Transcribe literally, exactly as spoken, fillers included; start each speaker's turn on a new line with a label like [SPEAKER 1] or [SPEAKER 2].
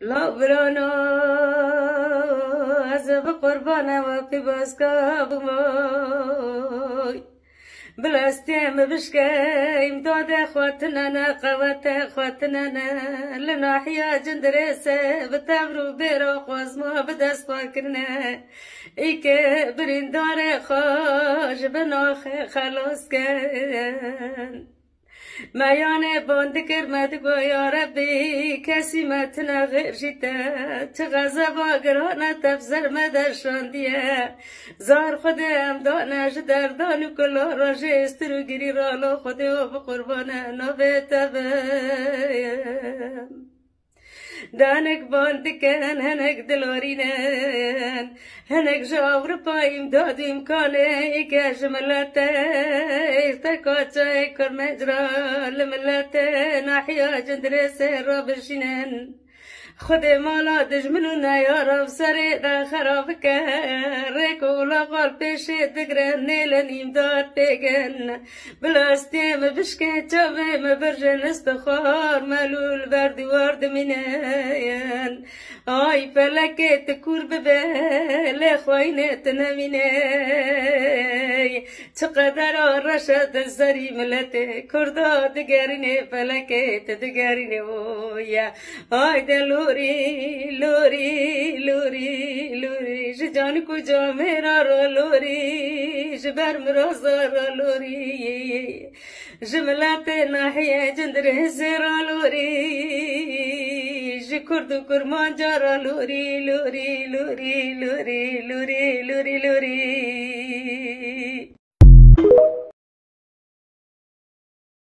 [SPEAKER 1] لا برانا از بقربان و قباس كابماي بلاستيم بشكايم دود خواتنا قوات خواتنا لناحية جندريسة بتابرو بيرو قوزما بدس فاكرنا ايك بريندار خوش بناخ خلاص كان ما یانه باند کرمد گو یا ربی کسی متنا غیر جیتا چه غضب آگرانه تفزر مدرشان دیه زار خودم دانش در دانو کلا راجه استرو گیری رالا خوده و بقربانه نوه تبیم دانك باندكن هنك دلورينن هنك جاور بايم داد امكانه ايكاش ملته تكوتشا ايكور مجرى لملته ناحية جندرس رابشينن خود مالا دجمنونا يا رب سريدا خرابك ريكو لغال بيشي دقرن نيلن يمداد بيقن بلاستيم بشكي جامي مبرجن استخار مالول بردي وارد منين اي فلكي تكور ببالي خوينت نميني تقدر الرشاد الزري ملتي كردا دقاريني فلكي تدقاريني ويا اي دلو لوري لوري لوري لوري جان کو جا میرا رو لوري جبر مرازا رو لوري جملات ناحية جندر هزرا لوري جكردو كرمان جارا لوري لوري لوري لوري لوري لوري لوري